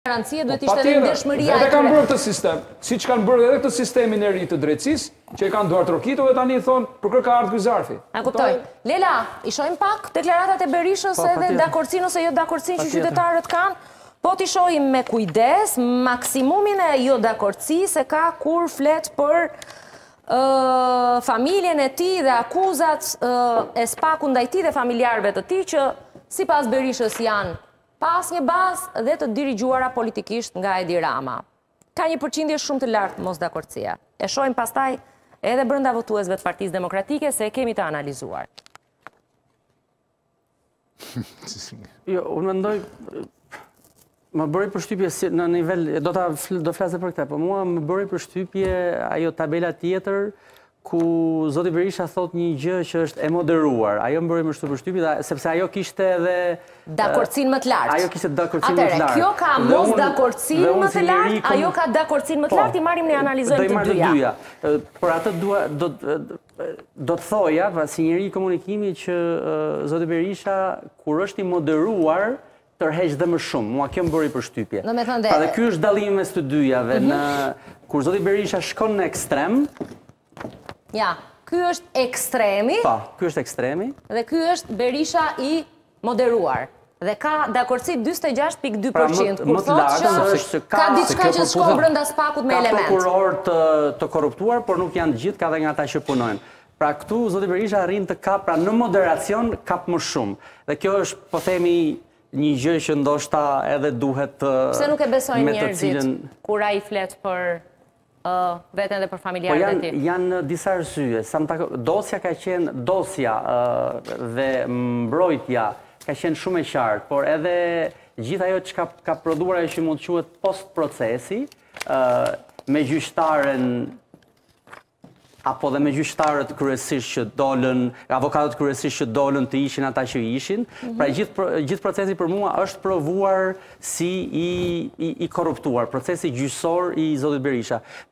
Garancia duhet ishte edhe ndeshmëria e kanë bërë këtë sistem, siç kanë bërë edhe këtë sistemin e ri të drejtësisë, që i kanë duar trokito dhe tani thonë për kë ka ardhur ky zarfi. E kuptoj. Lela, i shohim pak deklaratat e Berishës edhe dakordsinë ose jo dakordsinë që qytetarët kanë, po t'i shohim me kujdes maksimumin e jo dakordësisë se ka kur flet për familjen e tij dhe akuzat e spaku ndaj tij dhe familjarëve të tij që sipas Berishës janë pas një bazë dhe të dirigjuara politikisht nga Edi Rama. Ka një përqindje shumë të lartë mos dakordësia. E shohim pastaj edhe brenda votuesve të Partisë Demokratike se e kemi të analizuar. Jo, unë mendoj më bëri përshtypje në nivel, do flasë për këtë, po mua më bëri përshtypje ajo tabela tjetër ku zoti Berisha thot një gjë që është e moderuar. Ajo më bëri më shumë përshtypje sepse ajo kishte edhe dakordsinë më të lartë. Ajo kishte dakordsinë më të lartë. Kjo ka mos dakordsinë më të lartë, ajo ka dakordsinë më të lartë, i marrim ne analizojmë të dyja. Por atë do të thoja, si njeri i komunikimit që zoti Berisha kur është i moderuar tërheq dhe më shumë. Mua kjo më bëri përshtypje. Pra dhe ky është dallimi mes të dyjave. Kur zoti Berisha shkon në ekstrem. Ja, ky është ekstremi. Po, ky është ekstremi. Dhe ky është Berisha i moderuar. Dhe ka dakordsi 46.2%. Kur thotë që ka diçka që shkon brenda spakut me element. Ka prokuror të korruptuar, por nuk janë të gjithë, ka dhe nga ata që punojnë. Pra këtu zoti Berisha arrin të kap, pra në moderacion kap më shumë. Dhe kjo është, po themi, një gjë që ndoshta edhe duhet pse nuk e besojnë njerëzit kur ai flet për veten dhe për familjarët e tij? Po janë disa arsye. Dosja ka qenë dosja dhe mbrojtja ka qenë shumë e qartë, por edhe gjithë ajo që ka prodhuar ajo që mund të quhet post procesi me gjyqtaren apo dhe me gjyqtarët kryesisht që dolën, avokatët kryesisht që dolën të ishin ata që ishin. Pra gjithë procesi për mua është provuar si i korruptuar, procesi gjyqësor i zotit Berisha.